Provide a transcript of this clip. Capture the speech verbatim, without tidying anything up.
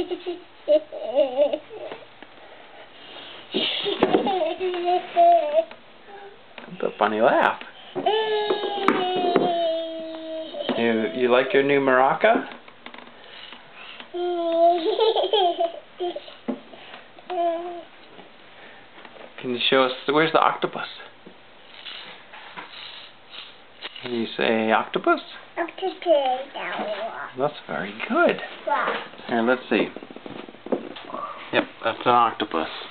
That's a funny laugh. You you like your new maraca? Can you show us, where's the octopus? Can you say octopus? Octopus. That's very good. Wow. Here, let's see. Yep, that's an octopus.